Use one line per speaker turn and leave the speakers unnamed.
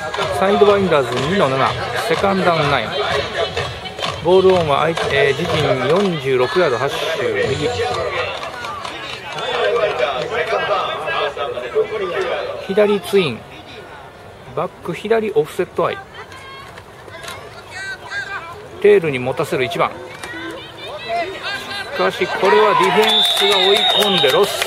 サイドバインダーズ2の7、セカンドダウン9。ボールオンは自陣46ヤード8周右。左ツイン、バック左オフセットアイ。テールに持たせる1番。しかしこれはディフェンスが追い込んでロス。